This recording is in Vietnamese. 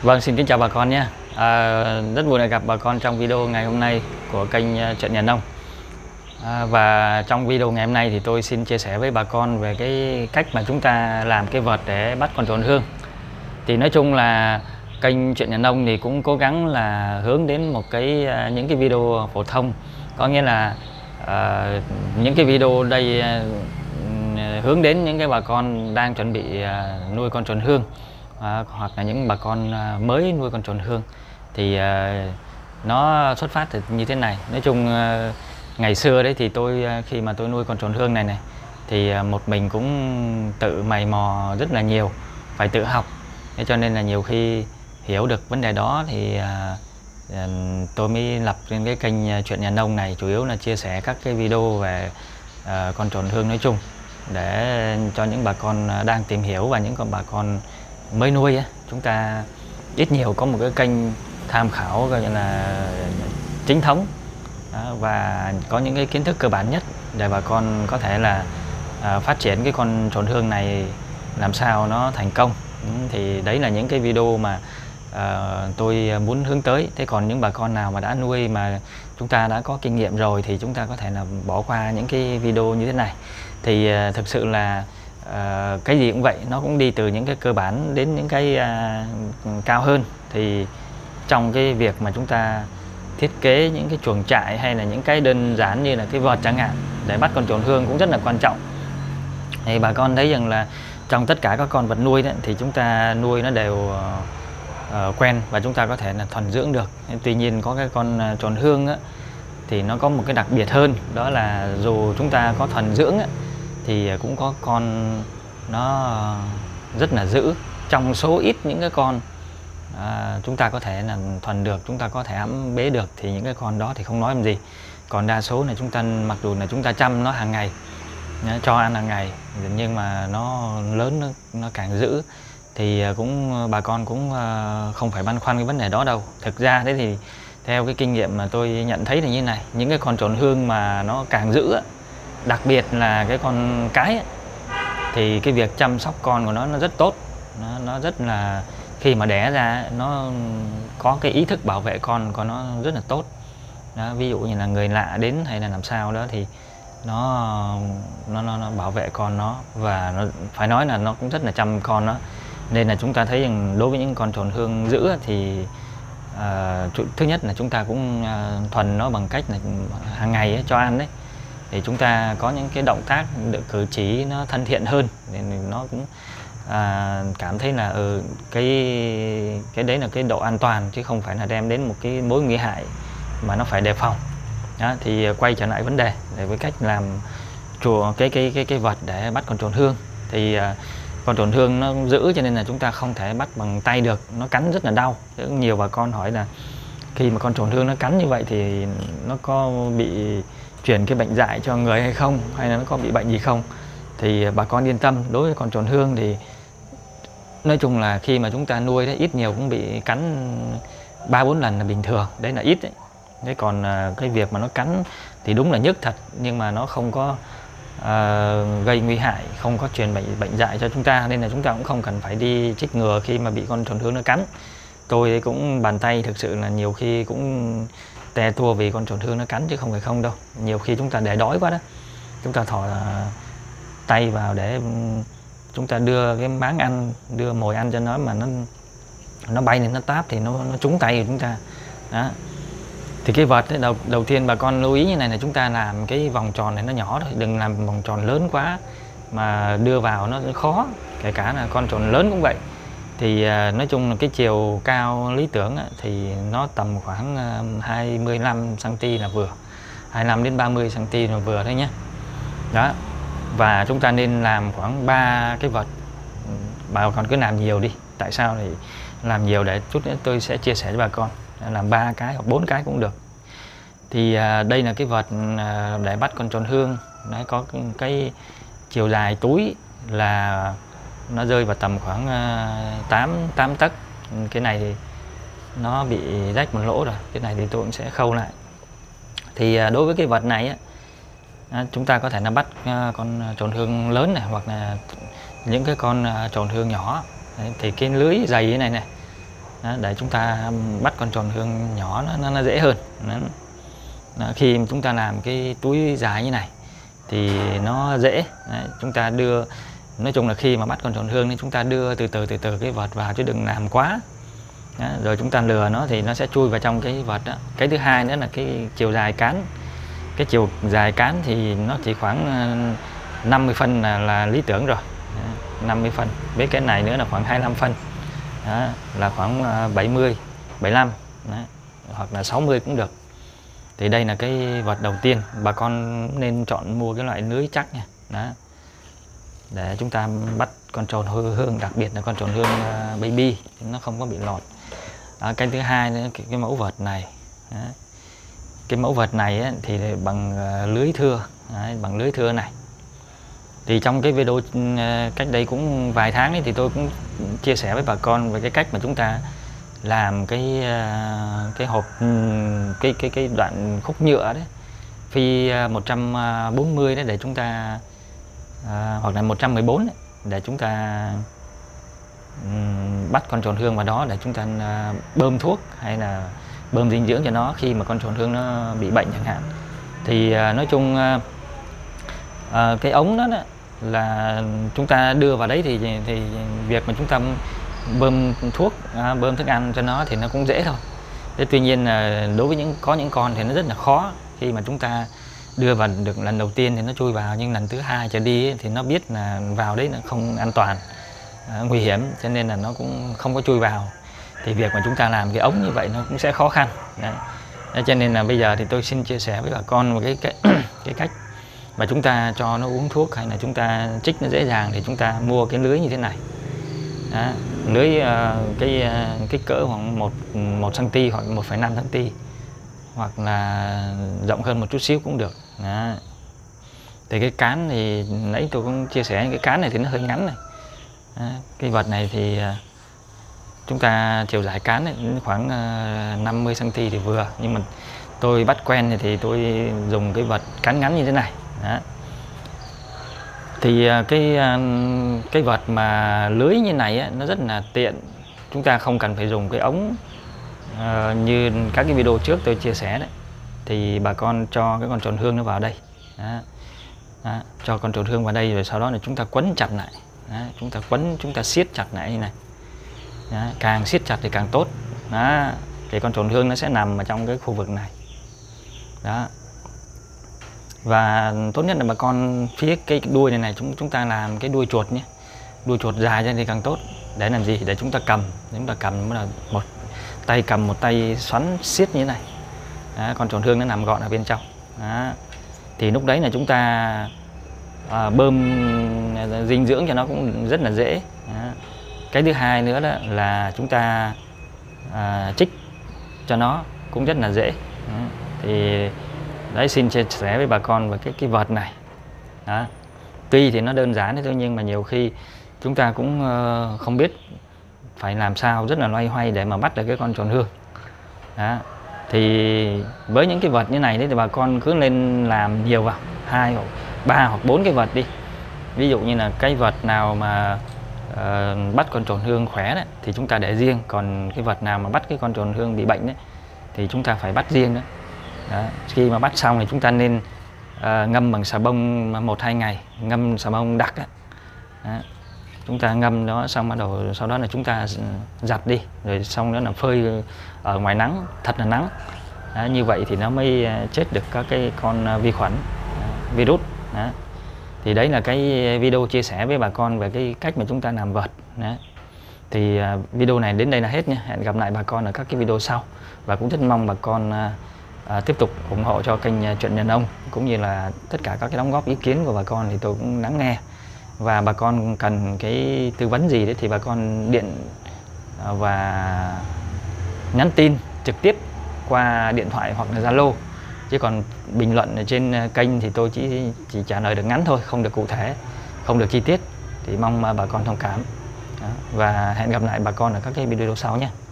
Vâng, xin kính chào bà con nhé. Rất vui được gặp bà con trong video ngày hôm nay của kênh Chuyện Nhà Nông. Và trong video ngày hôm nay thì tôi xin chia sẻ với bà con về cái cách mà chúng ta làm cái vợt để bắt con trồn hương. Thì nói chung là kênh Chuyện Nhà Nông thì cũng cố gắng là hướng đến những cái video phổ thông, có nghĩa là những cái video đây hướng đến những cái bà con đang chuẩn bị nuôi con trồn hương, hoặc là những bà con mới nuôi con trồn hương. Thì nó xuất phát từ như thế này. Nói chung ngày xưa đấy thì khi mà tôi nuôi con trồn hương này thì một mình cũng tự mày mò rất là nhiều, phải tự học. Thế cho nên là nhiều khi hiểu được vấn đề đó thì tôi mới lập trên cái kênh Chuyện Nhà Nông này, chủ yếu là chia sẻ các cái video về con trồn hương nói chung, để cho những bà con đang tìm hiểu và những bà con mới nuôi chúng ta ít nhiều có một cái kênh tham khảo gọi là chính thống, và có những cái kiến thức cơ bản nhất để bà con có thể là phát triển cái con trồn hương này làm sao nó thành công. Thì đấy là những cái video mà tôi muốn hướng tới. Thế còn những bà con nào mà đã nuôi mà chúng ta đã có kinh nghiệm rồi thì chúng ta có thể là bỏ qua những cái video như thế này. Thì thực sự là cái gì cũng vậy, nó cũng đi từ những cái cơ bản đến những cái cao hơn. Thì trong cái việc mà chúng ta thiết kế những cái chuồng trại hay là những cái đơn giản như là cái vợt chẳng hạn để bắt con trồn hương cũng rất là quan trọng. Thì bà con thấy rằng là trong tất cả các con vật nuôi thì chúng ta nuôi nó đều quen và chúng ta có thể là thuần dưỡng được. Tuy nhiên có cái con trồn hương thì nó có một cái đặc biệt hơn, đó là dù chúng ta có thuần dưỡng thì cũng có con nó rất là dữ. Trong số ít những cái con chúng ta có thể là thuần được, chúng ta có thể ẵm bế được, thì những cái con đó thì không nói làm gì. Còn đa số là chúng ta, mặc dù là chúng ta chăm nó hàng ngày, cho ăn hàng ngày, nhưng mà nó lớn nó càng dữ thì bà con cũng không phải băn khoăn cái vấn đề đó đâu. Thực ra đấy thì theo cái kinh nghiệm mà tôi nhận thấy là như này, những cái con trồn hương mà nó càng dữ, đặc biệt là cái con cái thì cái việc chăm sóc con của nó rất tốt. Nó rất là, khi mà đẻ ra nó có cái ý thức bảo vệ con của nó rất là tốt đó. Ví dụ như là người lạ đến hay là làm sao đó thì nó bảo vệ con nó, và nó phải nói là nó cũng rất là chăm con nó. Nên là chúng ta thấy rằng đối với những con trồn hương dữ thì thứ nhất là chúng ta cũng thuần nó bằng cách là hàng ngày cho ăn đấy, thì chúng ta có những cái động tác cử chỉ nó thân thiện hơn, nên nó cũng cảm thấy là cái đấy là cái độ an toàn, chứ không phải là đem đến một cái mối nguy hại mà nó phải đề phòng đó. Thì quay trở lại vấn đề với cách làm cái vật để bắt con trồn hương. Thì con trồn hương nó dữ cho nên là chúng ta không thể bắt bằng tay được, nó cắn rất là đau. Nhiều bà con hỏi là khi mà con trồn hương nó cắn như vậy thì nó có bị truyền cái bệnh dại cho người hay không, hay là nó có bị bệnh gì không. Thì bà con yên tâm, đối với con trồn hương thì nói chung là khi mà chúng ta nuôi đấy, ít nhiều cũng bị cắn 3-4 lần là bình thường, đấy là ít đấy. Thế còn cái việc mà nó cắn thì đúng là nhức thật, nhưng mà nó không có gây nguy hại, không có truyền bệnh dại cho chúng ta, nên là chúng ta cũng không cần phải đi chích ngừa khi mà bị con trồn hương nó cắn. Tôi cũng bàn tay thực sự là nhiều khi cũng tè tua vì con trồn hương nó cắn, chứ không phải không đâu. Nhiều khi chúng ta để đói quá đó, chúng ta thò tay vào để chúng ta đưa cái máng ăn, đưa mồi ăn cho nó, mà nó bay lên nó táp thì nó trúng tay của chúng ta đó. Thì cái vợt ấy, đầu tiên bà con lưu ý như này là chúng ta làm cái vòng tròn này nó nhỏ thôi, đừng làm vòng tròn lớn quá mà đưa vào nó khó, kể cả là con trồn lớn cũng vậy. Thì nói chung là cái chiều cao lý tưởng thì nó tầm khoảng 25 cm là vừa, 25 đến 30 cm là vừa thôi nhé đó. Và chúng ta nên làm khoảng 3 cái vợt, bà con cứ làm nhiều đi. Tại sao thì làm nhiều để chút nữa tôi sẽ chia sẻ với bà con, làm 3 cái hoặc 4 cái cũng được. Thì đây là cái vợt để bắt con trồn hương. Đấy, có cái chiều dài túi là nó rơi vào tầm khoảng 8 tấc. Cái này thì nó bị rách một lỗ rồi, cái này thì tôi cũng sẽ khâu lại. Thì đối với cái vợt này chúng ta có thể là bắt con trồn hương lớn này, hoặc là những cái con trồn hương nhỏ. Đấy, thì cái lưới dày như này để chúng ta bắt con trồn hương nhỏ nó dễ hơn. Khi chúng ta làm cái túi dài như này thì nó dễ. Chúng ta đưa, nói chung là khi mà bắt con trồn hương thì chúng ta đưa từ từ cái vợt vào chứ đừng làm quá. Rồi chúng ta lừa nó thì nó sẽ chui vào trong cái vợt đó. Cái thứ hai nữa là cái chiều dài cán. Cái chiều dài cán thì nó chỉ khoảng 50 phân là lý tưởng rồi. 50 phân. Với cái này nữa là khoảng 25 phân. Đó, là khoảng 70, 75 đó, hoặc là 60 cũng được. Thì đây là cái vợt đầu tiên. Bà con nên chọn mua cái loại lưới chắc nha. Đó, để chúng ta bắt con trồn hương, đặc biệt là con trồn hương baby, nó không có bị lọt. Cái thứ hai nữa, cái mẫu vợt này. Đó. Cái mẫu vợt này ấy, thì bằng lưới thưa. Đấy, bằng lưới thưa này. Thì trong cái video cách đây cũng vài tháng ấy, thì tôi cũng chia sẻ với bà con về cái cách mà chúng ta làm cái hộp, cái đoạn khúc nhựa đấy, phi 140 đấy, để chúng ta hoặc là 114 đấy, để chúng ta bắt con trồn hương vào đó, để chúng ta bơm thuốc hay là bơm dinh dưỡng cho nó khi mà con trồn hương nó bị bệnh chẳng hạn. Thì nói chung cái ống đó là chúng ta đưa vào đấy thì việc mà chúng ta bơm thuốc, bơm thức ăn cho nó thì nó cũng dễ thôi. Thế tuy nhiên là đối với có những con thì nó rất là khó. Khi mà chúng ta đưa vào được lần đầu tiên thì nó chui vào, nhưng lần thứ hai trở đi thì nó biết là vào đấy là không an toàn, nguy hiểm, cho nên là nó cũng không có chui vào. Thì việc mà chúng ta làm cái ống như vậy nó cũng sẽ khó khăn. Đấy. Cho nên là bây giờ thì tôi xin chia sẻ với bà con một cái cách mà chúng ta cho nó uống thuốc hay là chúng ta trích nó dễ dàng. Thì chúng ta mua cái lưới như thế này. Đó, lưới cái kích cỡ khoảng 1 cm hoặc 1,5 cm, hoặc là rộng hơn một chút xíu cũng được. Đó. Thì cái cán thì nãy tôi cũng chia sẻ, cái cán này thì nó hơi ngắn này. Đó. Cái vật này thì chúng ta chiều dài cán này khoảng 50 cm thì vừa, nhưng mà tôi bắt quen thì tôi dùng cái vật cán ngắn như thế này. Đó. Thì cái vật mà lưới như này ấy, nó rất là tiện. Chúng ta không cần phải dùng cái ống như các cái video trước tôi chia sẻ đấy. Thì bà con cho cái con trồn hương nó vào đây. Đó. Đó. Cho con trồn hương vào đây rồi sau đó là chúng ta quấn chặt lại. Đó. Chúng ta quấn, chúng ta siết chặt lại như này. Đó. Càng siết chặt thì càng tốt. Đó. Thì con trồn hương nó sẽ nằm ở trong cái khu vực này. Đó. Và tốt nhất là bà con phía cái đuôi này chúng ta làm cái đuôi chuột nhé. Đuôi chuột dài ra thì càng tốt. Để làm gì? Để chúng ta cầm. Chúng ta cầm là một tay cầm, một tay xoắn siết như thế này. Đó, con trồn hương nó nằm gọn ở bên trong. Đó. Thì lúc đấy là chúng ta bơm dinh dưỡng cho nó cũng rất là dễ. Đó. Cái thứ hai nữa đó là chúng ta trích cho nó cũng rất là dễ. Đó. Thì đấy, xin chia sẻ với bà con về cái vợt này. Đó. Tuy thì nó đơn giản thôi, nhưng mà nhiều khi chúng ta cũng không biết phải làm sao, rất là loay hoay để mà bắt được cái con trồn hương. Đó. Thì với những cái vợt như này thì bà con cứ nên làm nhiều vào, 2 hoặc 3 hoặc 4 cái vợt đi. Ví dụ như là cái vợt nào mà bắt con trồn hương khỏe đấy, thì chúng ta để riêng. Còn cái vợt nào mà bắt cái con trồn hương bị bệnh đấy, thì chúng ta phải bắt riêng nữa. Đó. Khi mà bắt xong thì chúng ta nên ngâm bằng xà bông 1-2 ngày, ngâm xà bông đặc ấy. Đó. Chúng ta ngâm đó xong bắt đầu sau đó là chúng ta giặt đi, rồi xong đó là phơi ở ngoài nắng, thật là nắng. Đó. Như vậy thì nó mới chết được các cái con vi khuẩn, virus. Đó. Thì đấy là cái video chia sẻ với bà con về cái cách mà chúng ta làm vợt. Đó. Thì video này đến đây là hết nha. Hẹn gặp lại bà con ở các cái video sau. Và cũng rất mong bà con tiếp tục ủng hộ cho kênh Chuyện Nhà Nông, cũng như là tất cả các cái đóng góp ý kiến của bà con thì tôi cũng lắng nghe. Và bà con cần cái tư vấn gì đấy thì bà con điện và nhắn tin trực tiếp qua điện thoại hoặc là Zalo. Chứ còn bình luận ở trên kênh thì tôi chỉ trả lời được ngắn thôi, không được cụ thể, không được chi tiết. Thì mong bà con thông cảm. Đó. Và hẹn gặp lại bà con ở các cái video sau nhé.